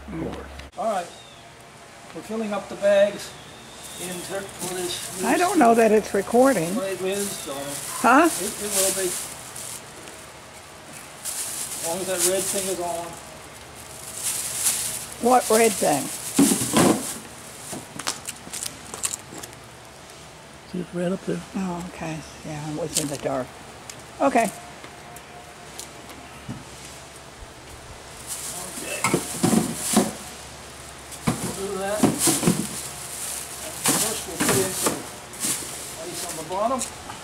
All right, we're filling up the bags for this. I don't know that it's recording. Well, it is, Huh? it will be. As long as that red thing is on. What red thing? See it's red up there? Oh, okay. Yeah, it was in the dark. Okay. Okay. We'll do that. First we'll put in some ice on the bottom.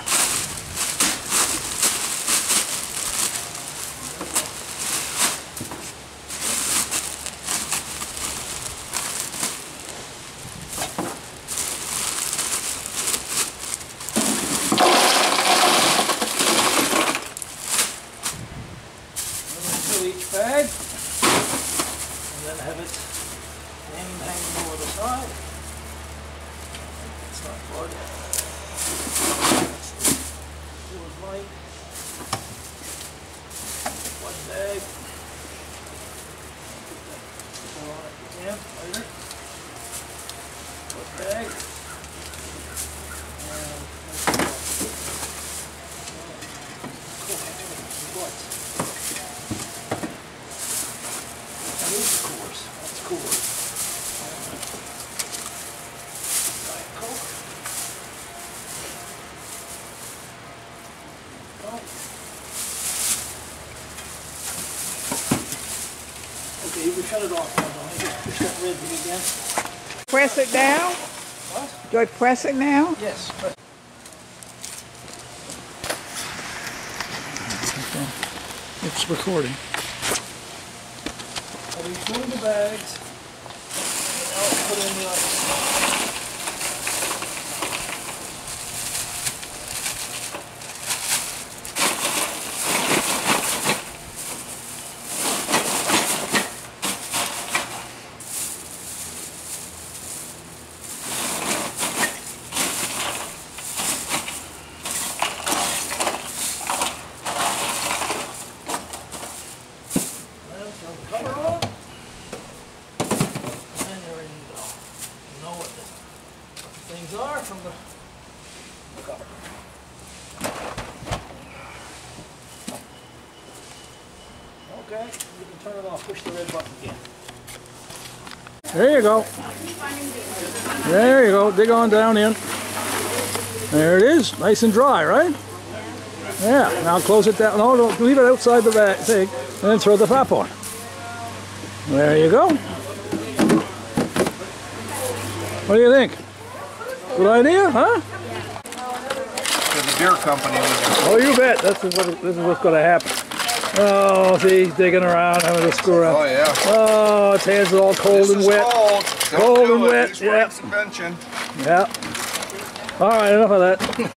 Each bag, and then have it hanging over the side. It's not plug. It was light. One bag. Put that on it again later. One bag. That's cool. Diet Coke. Okay, you can shut it off now, don't you? Just push that red thing again. Press it down? What? Do I press it now? Yes. It's recording. I'll be filling the bags, and I'll put in the ice. Cover on, and you're ready to go. You know what the things are from the cover. Okay, you can turn it off, push the red button again. There you go. There you go. Dig on down in. There it is. Nice and dry, right? Yeah. Now close it down. No, don't leave it outside the bag thing, and then throw the top on. There you go. What do you think? Good idea, huh? The beer company was. Oh, you bet. This is what's going to happen. Oh, see, he's digging around, having to screw around. Oh yeah. Oh, his hands are all cold and wet. Cold. Cold and wet. Yeah. Suspension. Yeah. All right, enough of that.